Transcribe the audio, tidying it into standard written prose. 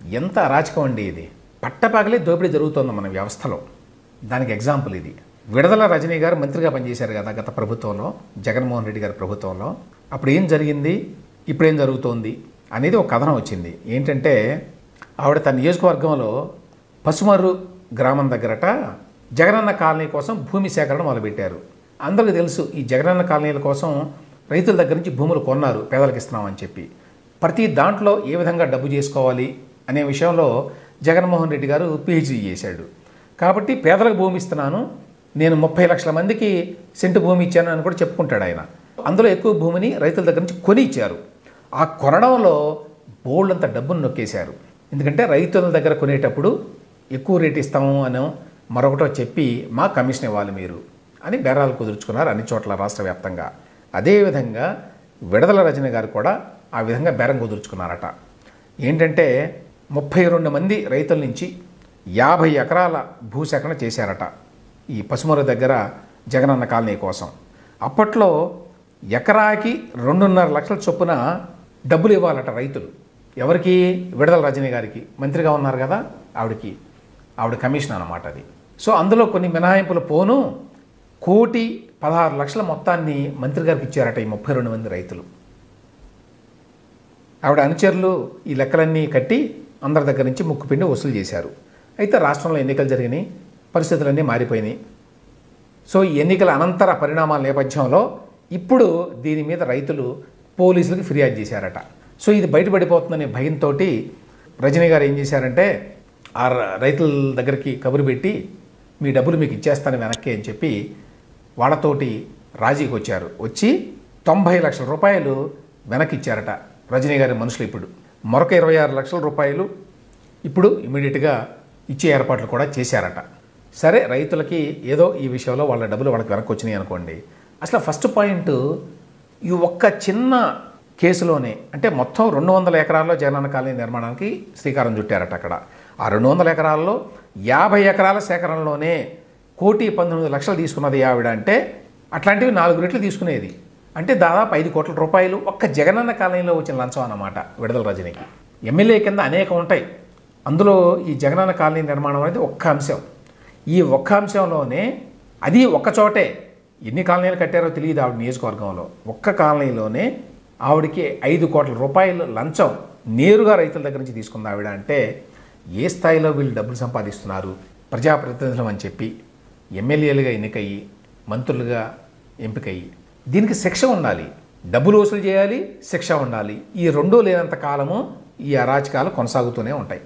ఎంత అరాచకం అండి ఇది. పట్టపగలే దోపిడీ జరుగుతోంది మన వ్యవస్థలో. దానికి ఎగ్జాంపుల్ ఇది. విడదల రజనీ గారు మంత్రిగా పనిచేశారు కదా గత ప్రభుత్వంలో, జగన్మోహన్ రెడ్డి గారి ప్రభుత్వంలో. అప్పుడు ఏం జరిగింది, ఇప్పుడేం జరుగుతోంది అనేది ఒక కథనం వచ్చింది. ఏంటంటే ఆవిడ తన నియోజకవర్గంలో పసుమర్రు గ్రామం దగ్గరట జగనన్న కాలనీ కోసం భూమి సేకరణ మొదలుపెట్టారు. అందరికీ తెలుసు ఈ జగనన్న కాలనీల కోసం రైతుల దగ్గర నుంచి భూములు కొన్నారు, పేదలకు ఇస్తున్నామని చెప్పి. ప్రతి దాంట్లో ఏ విధంగా డబ్బు చేసుకోవాలి అనే విషయంలో జగన్మోహన్ రెడ్డి గారు పిహెచ్డీ చేశాడు. కాబట్టి పేదలకు భూమి ఇస్తున్నాను, నేను 30 లక్షల మందికి సెంటు భూమి ఇచ్చాను అని కూడా చెప్పుకుంటాడు ఆయన. అందులో ఎక్కువ భూమిని రైతుల దగ్గర నుంచి కొని ఇచ్చారు. ఆ కొనడంలో బోల్డంత డబ్బును నొక్కేశారు. ఎందుకంటే రైతుల దగ్గర కొనేటప్పుడు ఎక్కువ రేటు ఇస్తాము అని మరొకటో చెప్పి మా కమిషన్ ఇవ్వాలి మీరు అని బేరాలు కుదుర్చుకున్నారు అన్ని చోట్ల రాష్ట్ర వ్యాప్తంగా. అదేవిధంగా విడదల రజనీ గారు కూడా ఆ విధంగా బేరం కుదుర్చుకున్నారట. ఏంటంటే 32 మంది రైతుల నుంచి 50 ఎకరాల భూసేకరణ చేశారట ఈ పసుమర్రు దగ్గర జగనన్న కాలనీ కోసం. అప్పట్లో ఎకరాకి 2.5 లక్షల చొప్పున డబ్బులు ఇవ్వాలట రైతులు. ఎవరికి? విడదల రజనీ గారికి, మంత్రిగా ఉన్నారు కదా ఆవిడ కమిషన్ అన్నమాట అది. సో అందులో కొన్ని మినహాయింపులు పోను 1,16,00,000 మొత్తాన్ని మంత్రి గారికి ఇచ్చారట ఈ 32 మంది రైతులు. ఆవిడ అనుచరులు ఈ లెక్కలన్నీ కట్టి అందరి దగ్గర నుంచి ముక్కుపిండి వసూలు చేశారు. అయితే రాష్ట్రంలో ఎన్నికలు జరిగినాయి, పరిస్థితులన్నీ మారిపోయినాయి. సో ఈ ఎన్నికల అనంతర పరిణామాల నేపథ్యంలో ఇప్పుడు దీని మీద రైతులు పోలీసులకు ఫిర్యాదు చేశారట. సో ఇది బయటపడిపోతుందనే భయంతో రజనీ గారు ఏం చేశారంటే ఆ రైతుల దగ్గరికి కబురు పెట్టి మీ డబ్బులు మీకు ఇచ్చేస్తాను వెనక్కి అని చెప్పి వాళ్ళతోటి రాజీకి వచ్చారు. వచ్చి 90 లక్షల రూపాయలు వెనక్కి ఇచ్చారట రజనీ గారి మనుషులు. ఇప్పుడు మరొక 26 లక్షల రూపాయలు ఇప్పుడు ఇమీడియట్గా ఇచ్చే ఏర్పాట్లు కూడా చేశారట. సరే, రైతులకి ఏదో ఈ విషయంలో వాళ్ళ డబ్బులు వాళ్ళకి వెనక్కి వచ్చినాయి అనుకోండి. అసలు ఫస్ట్ పాయింట్, ఈ ఒక్క చిన్న కేసులోనే అంటే మొత్తం 200 ఎకరాల్లో జగనన్న కాలనీ నిర్మాణానికి శ్రీకారం చుట్టారట. అక్కడ ఆ 200 ఎకరాల్లో 50 ఎకరాల సేకరణలోనే 1,19,00,000 తీసుకున్నది ఆవిడ. అంటే అట్లాంటివి 4 రెట్లు తీసుకునేది. అంటే దాదాపు 5 కోట్ల రూపాయలు ఒక్క జగనన్న కాలనీలో వచ్చిన లంచం అన్నమాట విడదల రజనీకి. ఎమ్మెల్యే కింద అనేకం ఉంటాయి, అందులో ఈ జగనన్న కాలనీ నిర్మాణం అనేది ఒక్క అంశం. ఈ ఒక్క అంశంలోనే అది ఒక్క చోటే ఎన్ని కాలనీలు కట్టారో తెలియదు ఆవిడ నియోజకవర్గంలో. ఒక్క కాలనీలోనే ఆవిడకి 5 కోట్ల రూపాయలు లంచం నేరుగా రైతుల దగ్గర నుంచి తీసుకుంది ఆవిడ. అంటే ఏ స్థాయిలో వీళ్ళు డబ్బులు సంపాదిస్తున్నారు. ప్రజాప్రతినిధులు అని చెప్పి ఎమ్మెల్యేలుగా ఎన్నికయ్యి, మంత్రులుగా ఎంపికయ్యి, దీనికి శిక్ష ఉండాలి. డబ్బులు వసూలు చేయాలి, శిక్ష ఉండాలి. ఈ రెండూ లేనంత కాలము ఈ అరాచకాలు కొనసాగుతూనే ఉంటాయి.